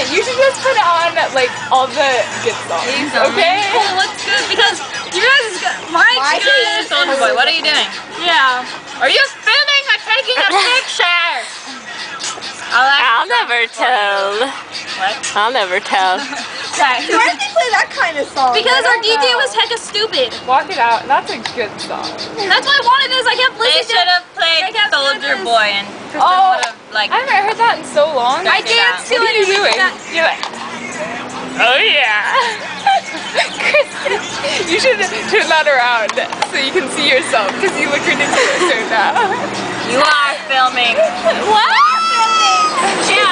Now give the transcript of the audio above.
you should just put on like all the good songs. Okay? Well, what's good? Because you guys is good. Mine's good. Soldier Boy, what are you doing? Yeah. Are you filming or taking a picture? I'll never tell. What? I'll never tell. Right. Why did they play that kind of song? Because I our don't DJ know. was hecka stupid. Walk It Out. That's a good song. That's why I wanted this. I kept They listening should to have played I kept Soldier listening. Boy and Kristen Oh, would have like. I haven't heard that in so long. I danced to What it. are you doing? That- You're like, oh yeah. Kristen, you should turn that around so you can see yourself because you look ridiculous right now. You are filming. What? Yeah,